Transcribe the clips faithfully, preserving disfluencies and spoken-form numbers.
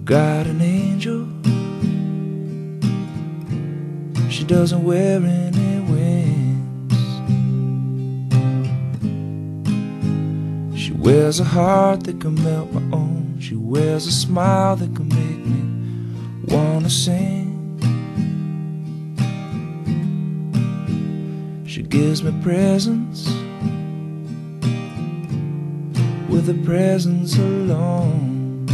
got an angel. She doesn't wear any wings. She wears a heart that can melt my own. She wears a smile that can make me wanna sing. She gives me presents with a presence alone.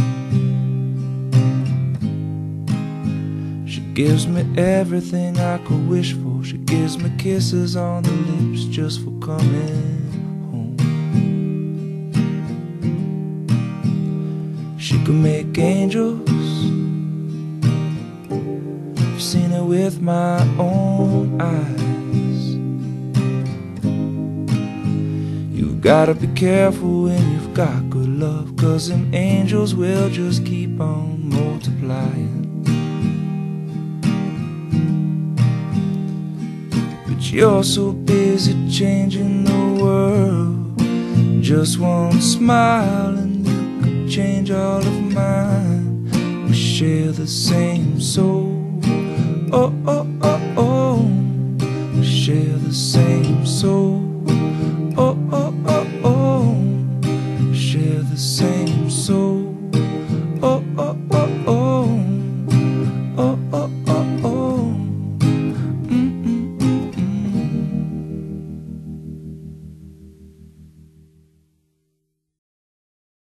She gives me everything I could wish for. She gives me kisses on the lips just for coming home. She can make angels. I've seen it with my own eyes. You've gotta be careful when you've got good love, 'cause them angels will just keep on multiplying. But you're so busy changing the world. Just one smile and you could change all of mine. We share the same soul. Oh, oh, oh, oh. We share the same